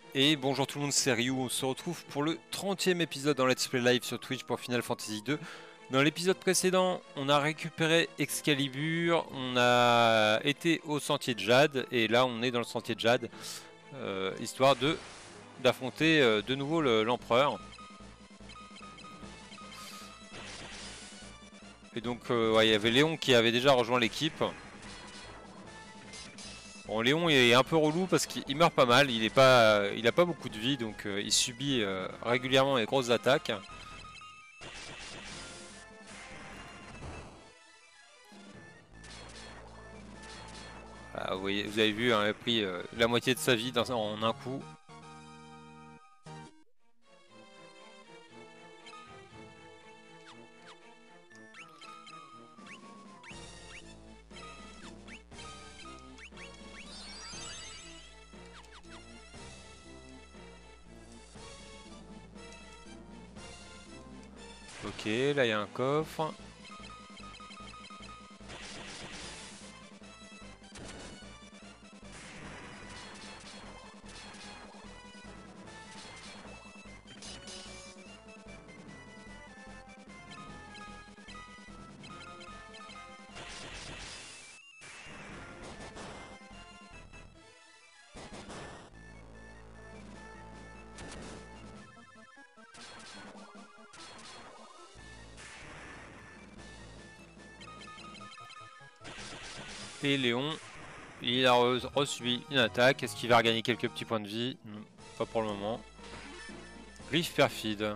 Et bonjour tout le monde, c'est Ryu, on se retrouve pour le 30e épisode dans Let's Play Live sur Twitch pour Final Fantasy 2. Dans l'épisode précédent, on a récupéré Excalibur, on a été au Sentier de Jade, et là on est dans le Sentier de Jade, histoire d'affronter de nouveau l'Empereur. Et donc ouais, il y avait Léon qui avait déjà rejoint l'équipe. Bon, Léon est un peu relou parce qu'il meurt pas mal, il a pas beaucoup de vie, donc il subit régulièrement les grosses attaques. Voilà, vous avez vu, hein, il a pris la moitié de sa vie en un coup. Ok, là il y a un coffre. Et Léon, il a reçu une attaque. Est-ce qu'il va regagner quelques petits points de vie? Non, pas pour le moment. Griffe perfide.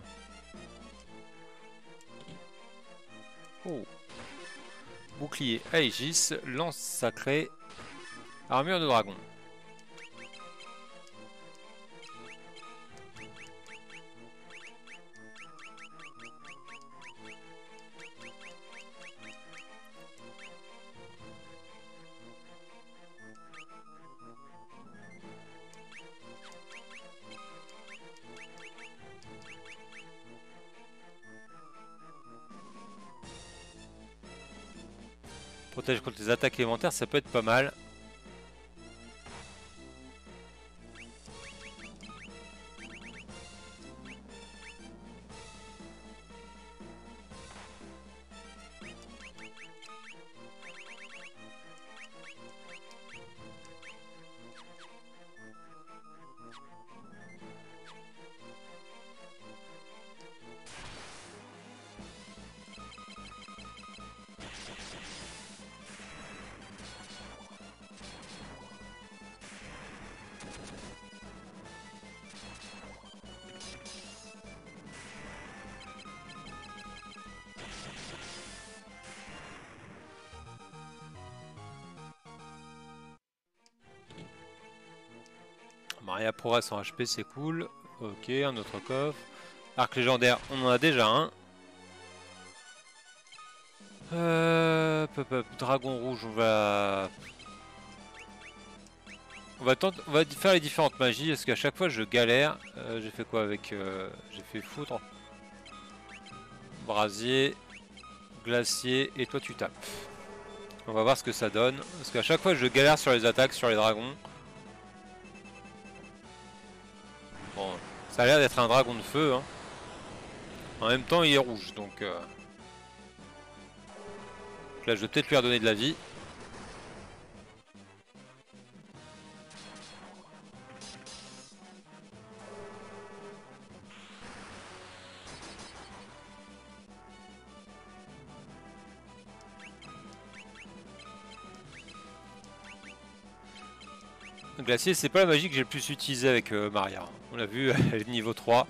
Oh. Bouclier Aegis, lance sacrée, armure de dragon. Protège contre les attaques élémentaires, ça peut être pas mal. Maria progresse en HP, c'est cool. Ok, un autre coffre. Arc légendaire, on en a déjà un. Dragon rouge, on va faire les différentes magies parce qu'à chaque fois je galère. J'ai fait quoi avec j'ai fait foudre, brasier, glacier et toi tu tapes. On va voir ce que ça donne parce qu'à chaque fois je galère sur les attaques sur les dragons. Bon, ça a l'air d'être un dragon de feu, hein. En même temps il est rouge donc là je vais peut-être lui redonner de la vie. Glacier, c'est pas la magie que j'ai le plus utilisée avec Maria. On l'a vu, elle est niveau 3.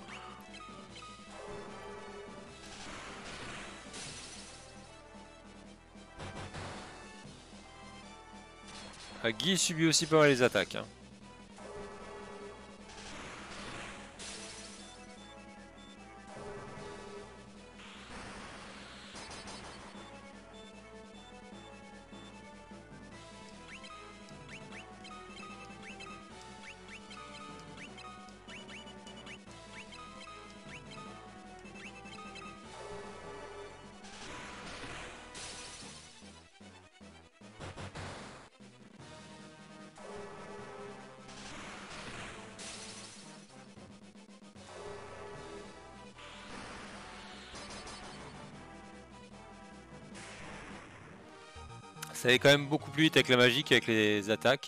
Guy subit aussi pas mal les attaques, hein. Ça allait quand même beaucoup plus vite avec la magie qu'avec les attaques.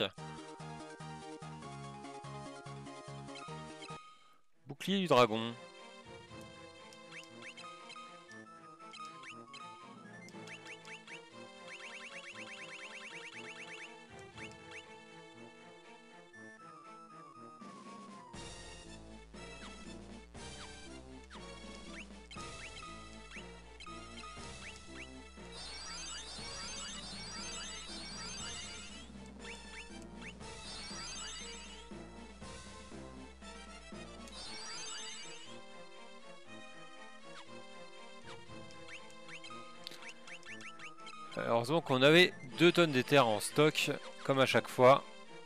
Bouclier du dragon. Heureusement qu'on avait 2 tonnes d'éther en stock, comme à chaque fois.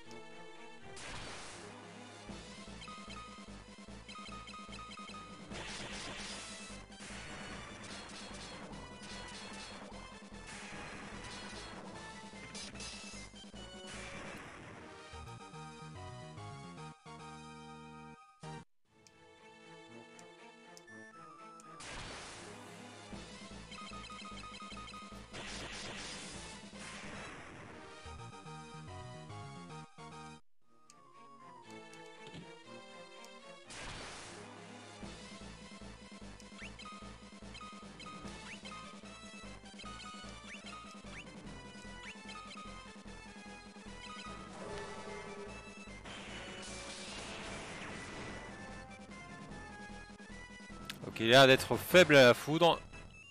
Ok, il a l'air d'être faible à la foudre.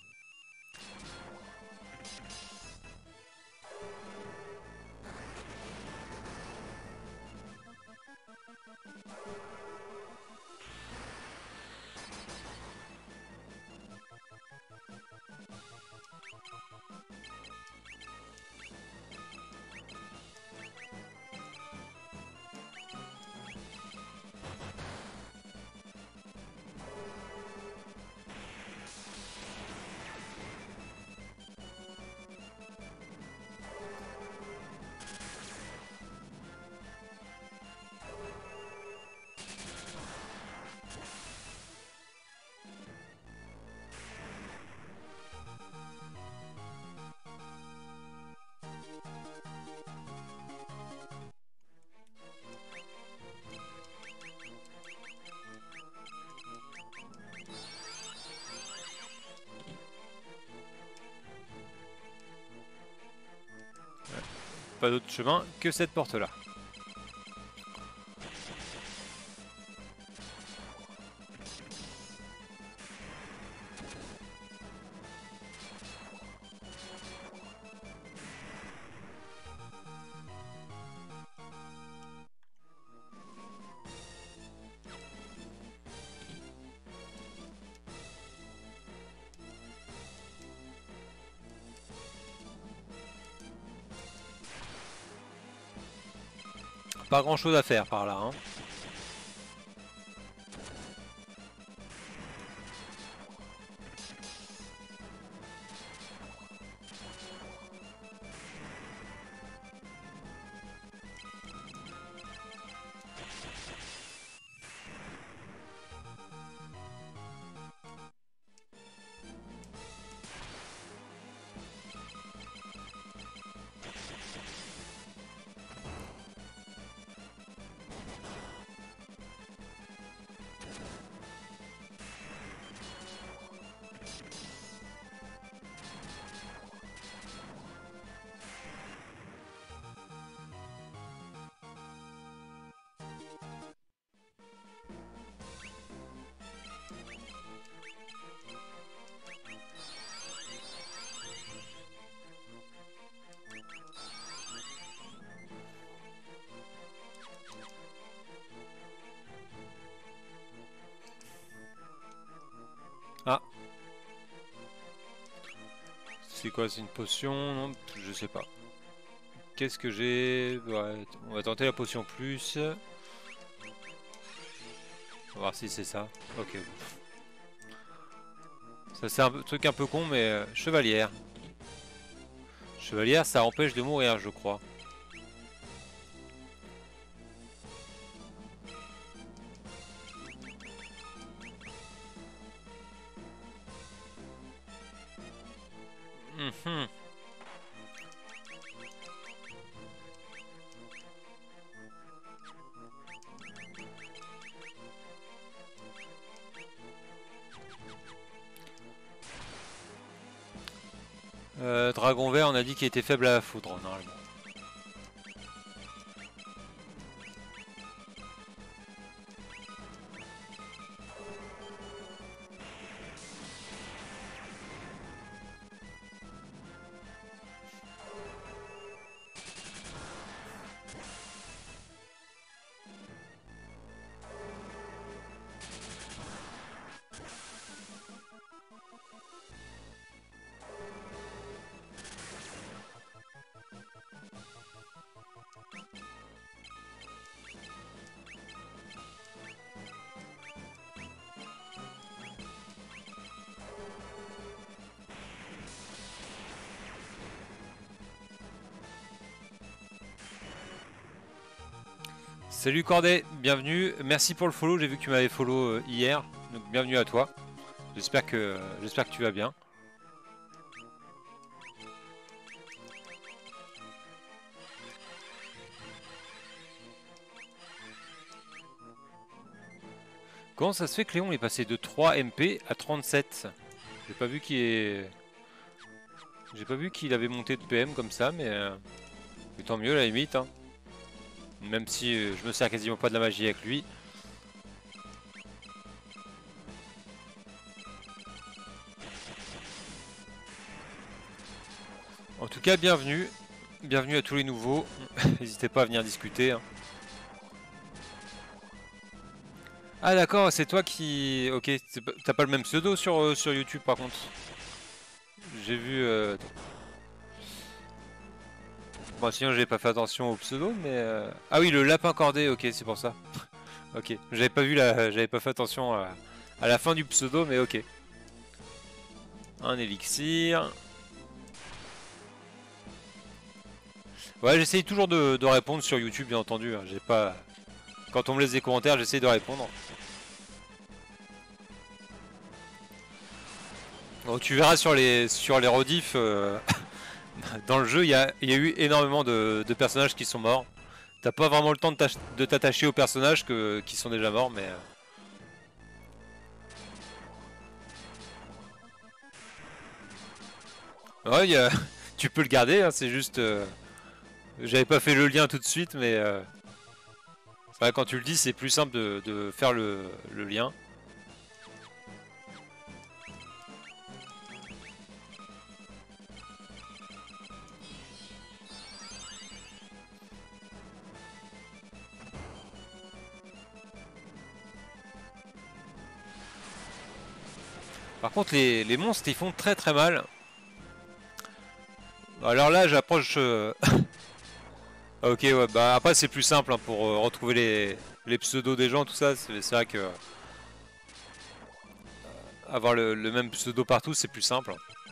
Pas d'autre chemin que cette porte-là. Pas grand chose à faire par là, hein. Ah. C'est quoi, c'est une potion? Non, je sais pas. Qu'est-ce que j'ai? Ouais, on va tenter la potion plus. On va voir si c'est ça. Ok. Ça c'est un truc un peu con, mais chevalière. Chevalière, ça empêche de mourir, je crois. Mhm. Dragon vert, on a dit qu'il était faible à la foudre, normalement. Salut Cordet, bienvenue. Merci pour le follow, j'ai vu que tu m'avais follow hier, donc bienvenue à toi. J'espère que tu vas bien. Comment ça se fait que Léon est passé de 3 MP à 37? J'ai pas vu qu'il est... J'ai pas vu qu'il avait monté de PM comme ça, mais tant mieux à la limite. Hein. Même si je me sers quasiment pas de la magie avec lui. En tout cas, bienvenue. Bienvenue à tous les nouveaux. N'hésitez pas à venir discuter. Hein. Ah d'accord, c'est toi qui... Ok, t'as pas le même pseudo sur YouTube par contre. J'ai vu... Bon sinon j'ai pas fait attention au pseudo, mais... Ah oui, le lapin cordé, ok, c'est pour ça. Ok, j'avais pas vu j'avais pas fait attention à la fin du pseudo, mais ok. Un élixir. Ouais, j'essaye toujours de répondre sur YouTube, bien entendu. Hein. J'ai pas... Quand on me laisse des commentaires, j'essaye de répondre. Bon, tu verras sur les rediffs, dans le jeu, il y a eu énormément de personnages qui sont morts. T'as pas vraiment le temps de t'attacher aux personnages qui sont déjà morts, mais... Ouais, tu peux le garder, hein, c'est juste... J'avais pas fait le lien tout de suite, mais... C'est vrai, quand tu le dis, c'est plus simple de faire le lien. Par contre, les monstres, ils font très très mal. Alors là, j'approche... Ok, ouais, bah après c'est plus simple hein, pour retrouver les pseudos des gens, tout ça. C'est vrai que... avoir le même pseudo partout, c'est plus simple.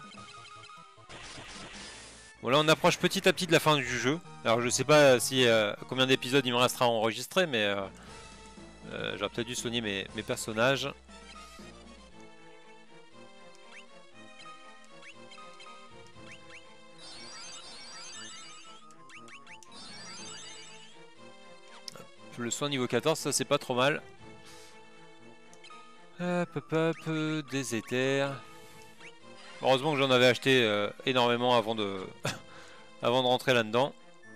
Bon là, on approche petit à petit de la fin du jeu. Alors je sais pas si combien d'épisodes il me restera à enregistrer, mais... j'aurais peut-être dû soigner mes personnages. Le soin niveau 14, ça c'est pas trop mal. Hop, des éthers. Heureusement que j'en avais acheté énormément avant de, avant de rentrer là-dedans.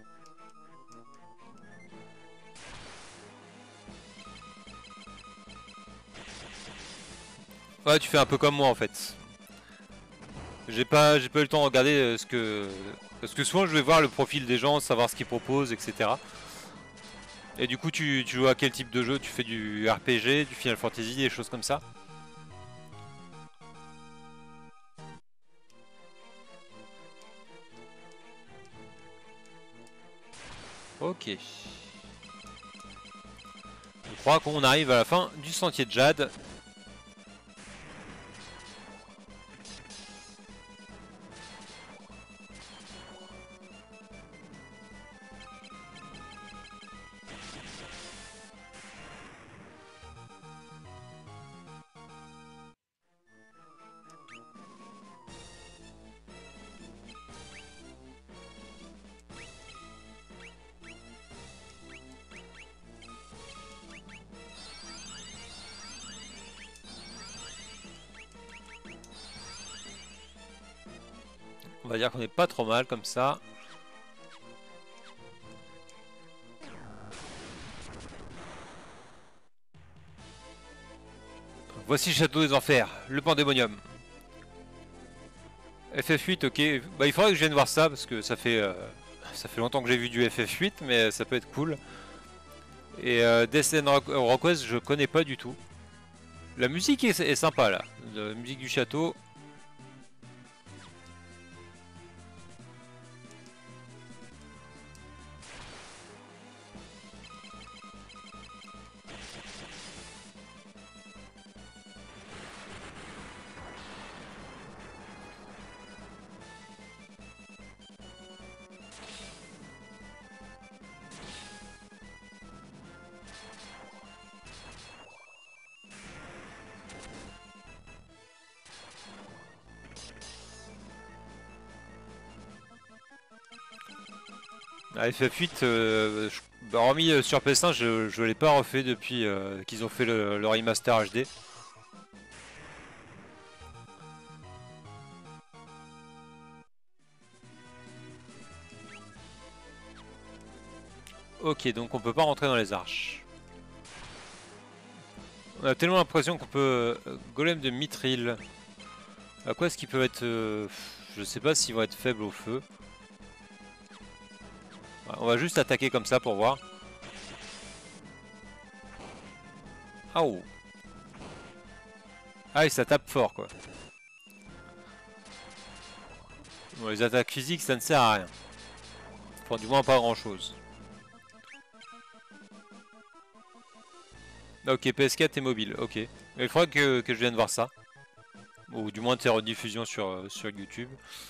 Ouais, tu fais un peu comme moi en fait. J'ai pas eu le temps de regarder ce que... Parce que souvent je vais voir le profil des gens, savoir ce qu'ils proposent, etc. Et du coup, tu joues à quel type de jeu? Tu fais du RPG, du Final Fantasy, des choses comme ça? Ok. Je crois qu'on arrive à la fin du sentier de Jade. On va dire qu'on n'est pas trop mal comme ça. Voici le château des enfers, le pandémonium. FF8, ok. Bah, il faudrait que je vienne voir ça parce que ça fait longtemps que j'ai vu du FF8, mais ça peut être cool. Et Death and Rock je connais pas du tout. La musique est sympa là, la musique du château. Ah, FF8, bah, hormis sur PS1, je l'ai pas refait depuis qu'ils ont fait le remaster HD. Ok, donc on peut pas rentrer dans les arches. On a tellement l'impression qu'on peut... Golem de Mithril. À quoi est-ce qu'ils peuvent être... je sais pas s'ils vont être faibles au feu. Ouais, on va juste attaquer comme ça pour voir. Ah oh. Ah et ça tape fort quoi. Bon, les attaques physiques ça ne sert à rien. Enfin du moins pas grand chose. Ok, PS4 est mobile, ok. Mais il faudrait que je vienne voir ça. Ou du moins de faire rediffusion sur YouTube.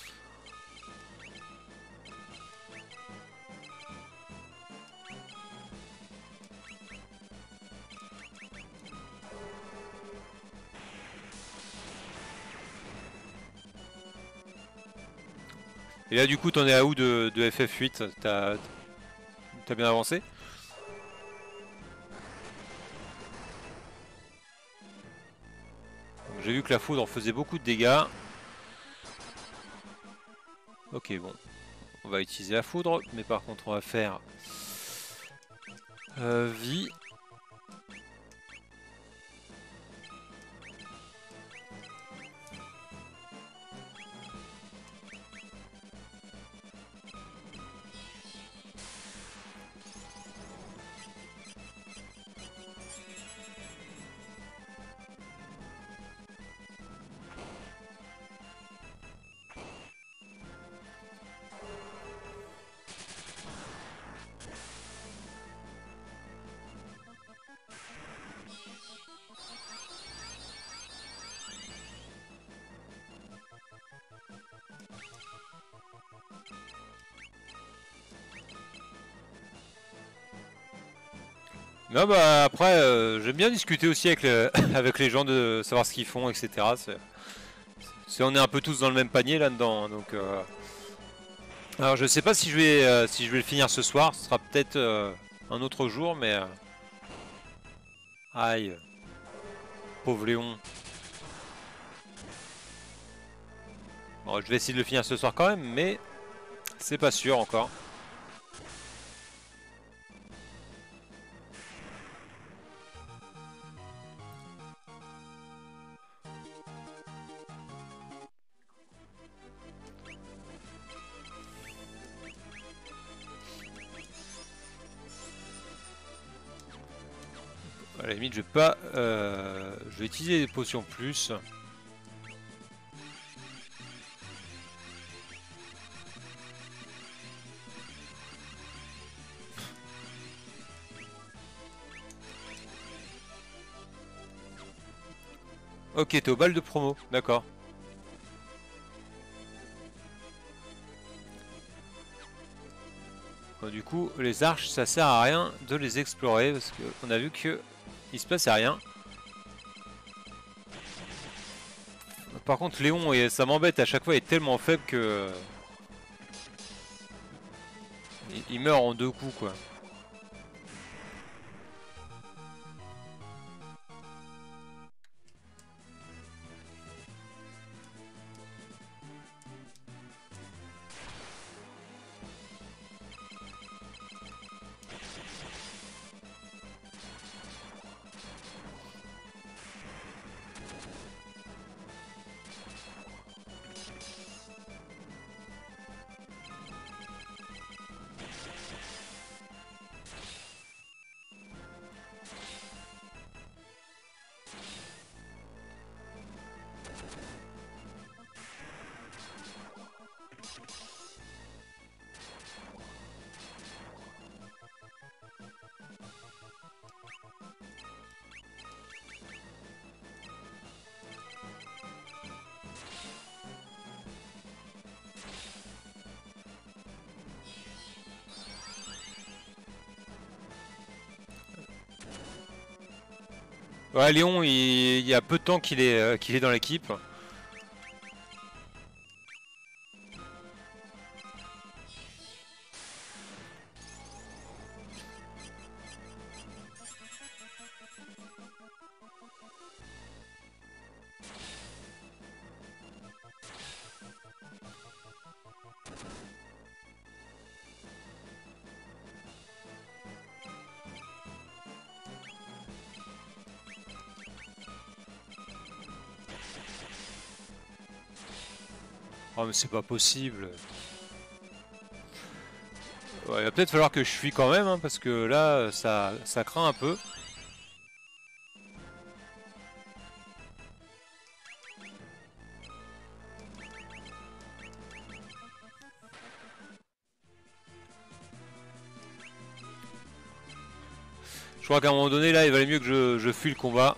Et là du coup t'en es à où de FF8? T'as bien avancé? J'ai vu que la foudre faisait beaucoup de dégâts. Ok bon. On va utiliser la foudre, mais par contre on va faire vie. Non bah après j'aime bien discuter aussi avec, avec les gens de savoir ce qu'ils font, etc. On est un peu tous dans le même panier là-dedans, donc alors je sais pas si je vais le finir ce soir, ce sera peut-être un autre jour, mais aïe, pauvre Léon. Bon, je vais essayer de le finir ce soir quand même, mais c'est pas sûr encore. À la limite, je vais pas, je vais utiliser des potions plus. Ok, t'es au bal de promo, d'accord. Bon, du coup, les arches, ça sert à rien de les explorer parce qu'on a vu que il se passait rien. Par contre, Léon, ça m'embête à chaque fois, il est tellement faible que il meurt en deux coups, quoi. Ouais, Léon, il y a peu de temps qu'il est dans l'équipe. Oh mais c'est pas possible. Ouais, il va peut-être falloir que je fuis quand même, hein, parce que là, ça craint un peu. Je crois qu'à un moment donné, là, il valait mieux que je fuis le combat.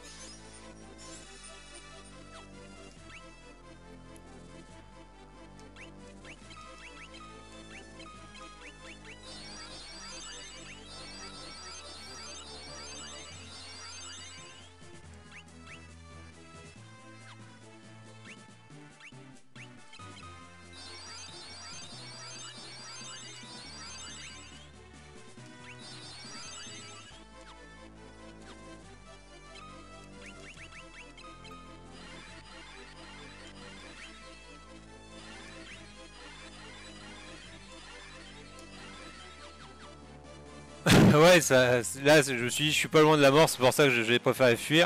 Ouais, là, je suis pas loin de la mort, c'est pour ça que j'ai préféré fuir.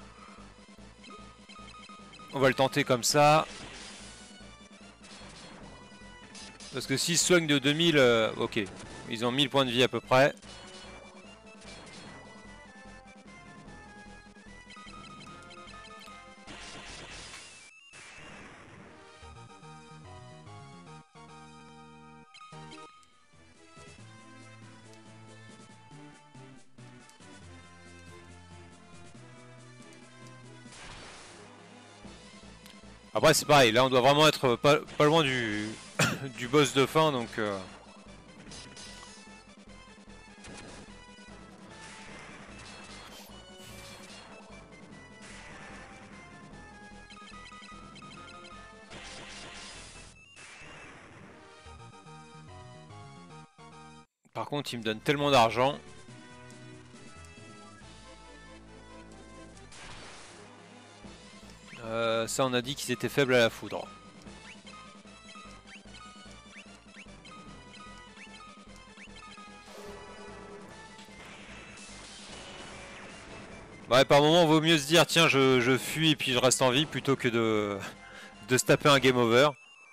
On va le tenter comme ça. Parce que s'ils se soignent de 2000, ok. Ils ont 1000 points de vie à peu près. Après c'est pareil, là on doit vraiment être pas loin du, du boss de fin donc... Par contre il me donne tellement d'argent. Ça on a dit qu'ils étaient faibles à la foudre. Ouais, par moment vaut mieux se dire tiens je fuis et puis je reste en vie plutôt que de se taper un game over.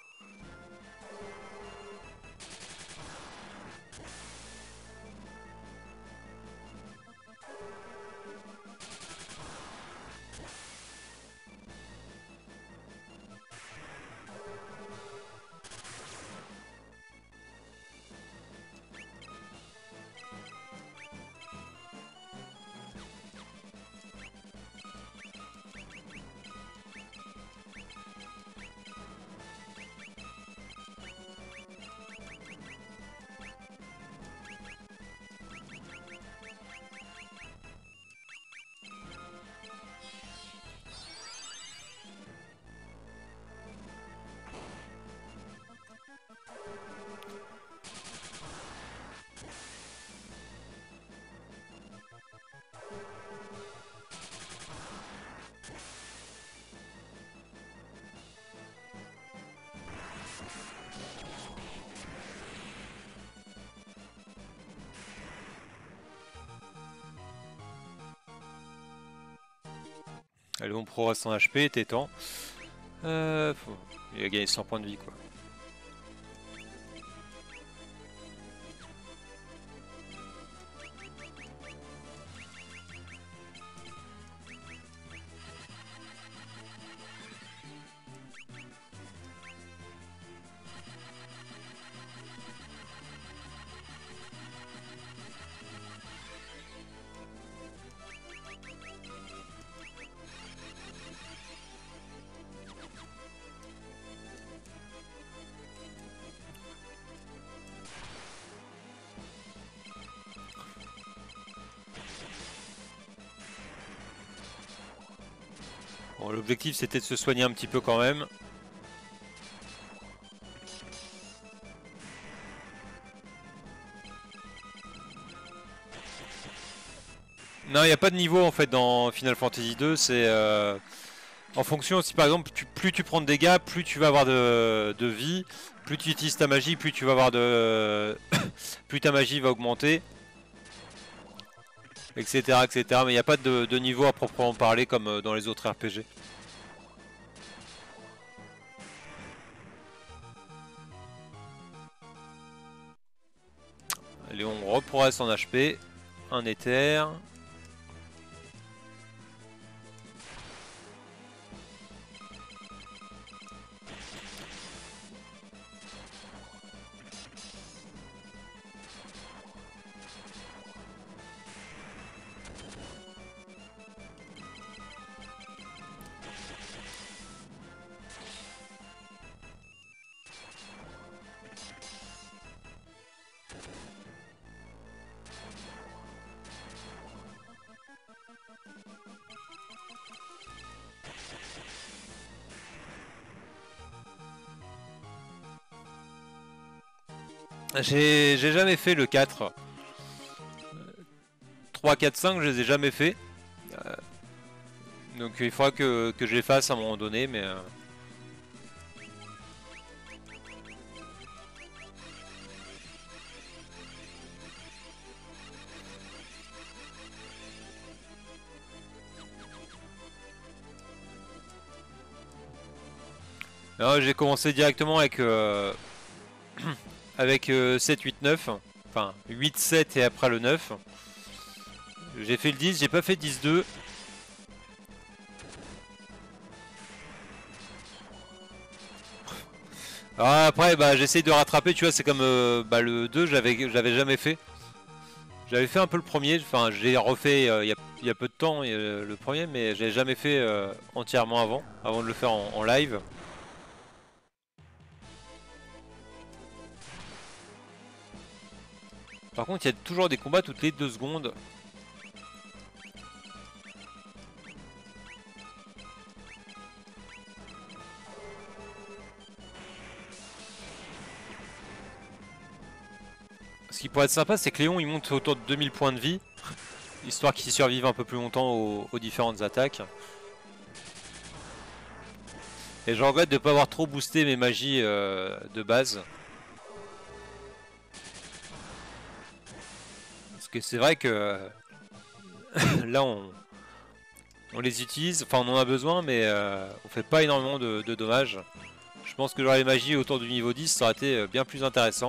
Allez, on progresse en HP, t'es temps. Il a gagné 100 points de vie quoi. Bon, l'objectif c'était de se soigner un petit peu quand même. Non, il n'y a pas de niveau en fait dans Final Fantasy 2, c'est en fonction si par exemple plus tu prends de dégâts, plus tu vas avoir de vie, plus tu utilises ta magie, plus tu vas avoir de... plus ta magie va augmenter, etc. etc. Mais il n'y a pas de niveau à proprement parler comme dans les autres RPG. Allez, on reprogresse en HP, un éther. J'ai jamais fait le 4. 3, 4, 5, je les ai jamais fait. Donc il faudra que je les fasse à un moment donné, mais... J'ai commencé directement avec... avec 7, 8, 9. Enfin, 8, 7 et après le 9. J'ai fait le 10, j'ai pas fait 10, 2. Alors après, bah, j'essaye de rattraper, tu vois, c'est comme bah, le 2, j'avais jamais fait. J'avais fait un peu le premier, enfin j'ai refait il y a peu de temps le premier, mais j'ai jamais fait entièrement avant de le faire en live. Par contre, il y a toujours des combats toutes les 2 secondes. Ce qui pourrait être sympa, c'est que Léon il monte autour de 2000 points de vie, histoire qu'il survive un peu plus longtemps aux différentes attaques. Et je regrette de ne pas avoir trop boosté mes magies de base. Parce que c'est vrai que là on les utilise, enfin on en a besoin, mais on fait pas énormément de dommages. Je pense que j'aurais les magies autour du niveau 10, ça aurait été bien plus intéressant.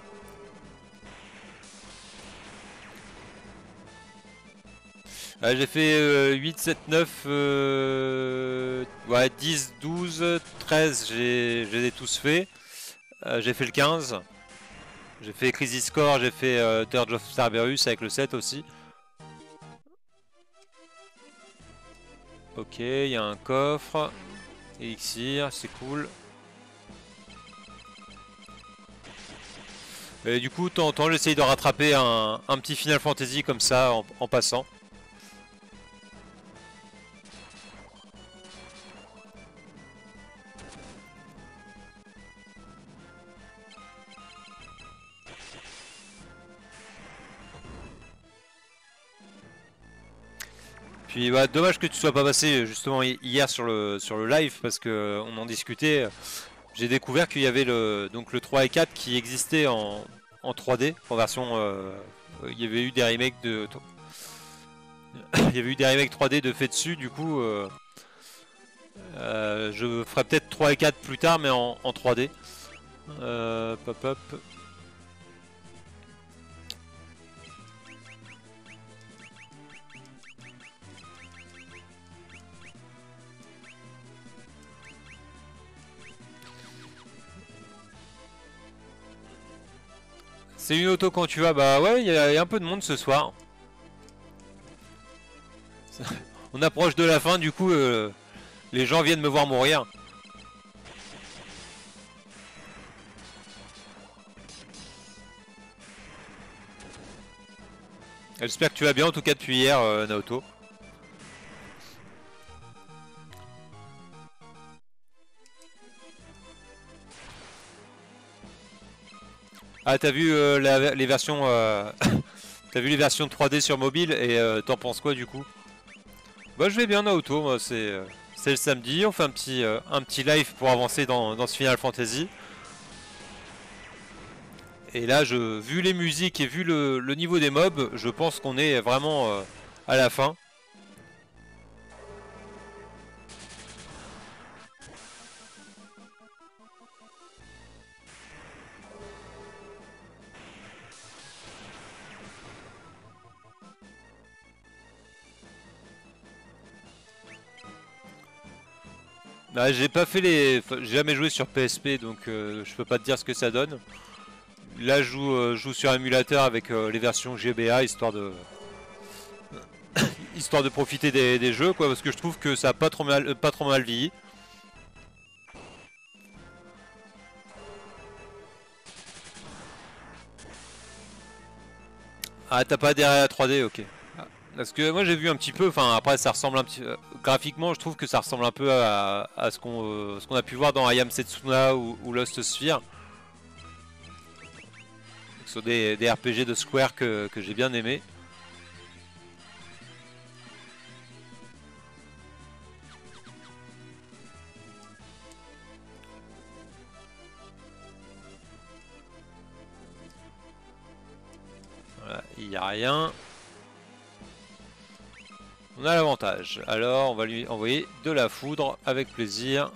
J'ai fait 8, 7, 9, ouais, 10, 12, 13, je les ai tous fait. J'ai fait le 15. J'ai fait Crisis Core, j'ai fait Dirge of Cerberus avec le 7 aussi. Ok, il y a un coffre. Elixir, c'est cool. Et du coup, de temps en temps, j'essaye de rattraper un petit Final Fantasy comme ça en passant. Puis bah, dommage que tu sois pas passé justement hier sur le live parce que on en discutait. J'ai découvert qu'il y avait donc le 3 et 4 qui existait en 3D en version. Il y avait eu des remakes il y avait eu des remakes 3D de fait dessus. Du coup, je ferai peut-être 3 et 4 plus tard, mais en 3D. Pop up. C'est une auto quand tu vas, bah ouais, il y a un peu de monde ce soir. On approche de la fin, du coup, les gens viennent me voir mourir. J'espère que tu vas bien, en tout cas depuis hier, Naoto. Ah, t'as vu les versions t'as vu les versions 3D sur mobile et t'en penses quoi du coup? Bah je vais bien Naoto, moi c'est le samedi, on fait un petit live pour avancer dans ce Final Fantasy. Et là, vu les musiques et vu le niveau des mobs, je pense qu'on est vraiment à la fin. Bah, j'ai pas fait j'ai jamais joué sur PSP, donc je peux pas te dire ce que ça donne. Là, je joue sur émulateur avec les versions GBA, histoire de profiter des jeux, quoi, parce que je trouve que ça a pas trop mal vieilli. Ah, t'as pas derrière la 3D, ok. Parce que moi j'ai vu un petit peu, enfin après ça ressemble un petit graphiquement je trouve que ça ressemble un peu à ce qu'on a pu voir dans Ayam Setsuna ou Lost Sphere. Ce sont des RPG de Square que j'ai bien aimé. Voilà, il n'y a rien. On a l'avantage. Alors on va lui envoyer de la foudre avec plaisir.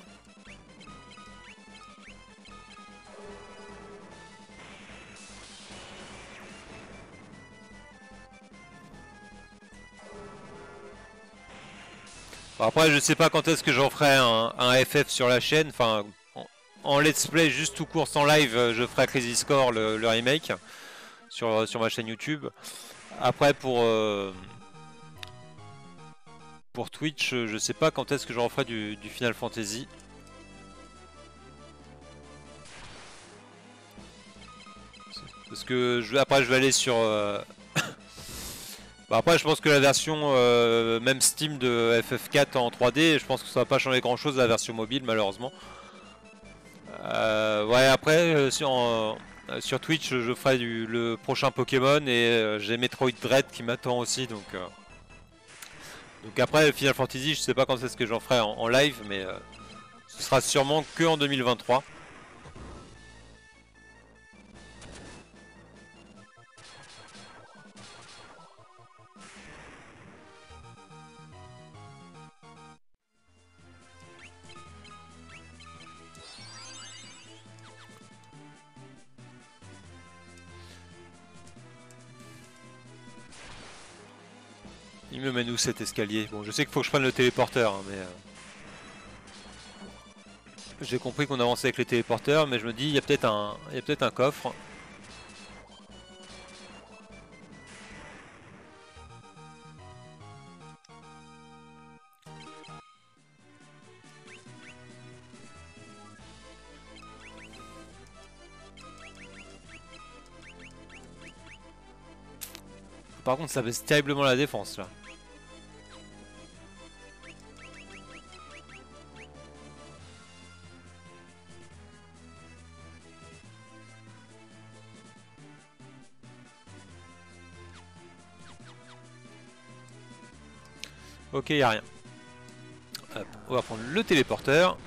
Bon, après je sais pas quand est-ce que j'en ferai un FF sur la chaîne. Enfin en let's play juste tout court sans live je ferai Crazy Score le remake sur ma chaîne YouTube. Après pour Twitch, je sais pas quand est-ce que je referai du Final Fantasy. Parce que après je vais aller sur... bah après je pense que la version même Steam de FF4 en 3D, je pense que ça va pas changer grand chose la version mobile malheureusement. Ouais après sur Twitch je ferai le prochain Pokémon et j'ai Metroid Dread qui m'attend aussi donc après Final Fantasy je sais pas quand est-ce que j'en ferai en live mais ce sera sûrement que en 2023. Il me mène où cet escalier? Bon je sais qu'il faut que je prenne le téléporteur hein, mais j'ai compris qu'on avançait avec les téléporteurs mais je me dis il y a peut-être un coffre. Par contre ça baisse terriblement la défense là. Ok, y a rien. Hop, on va prendre le téléporteur.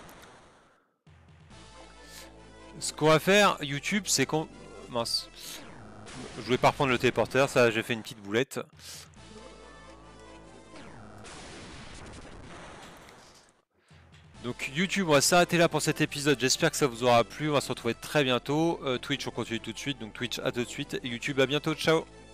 Ce qu'on va faire, YouTube, c'est qu'on... Mince. Je voulais pas reprendre le téléporteur, ça j'ai fait une petite boulette. Donc YouTube, on va s'arrêter là pour cet épisode. J'espère que ça vous aura plu. On va se retrouver très bientôt. Twitch, on continue tout de suite. Donc Twitch, à tout de suite. Et YouTube, à bientôt. Ciao.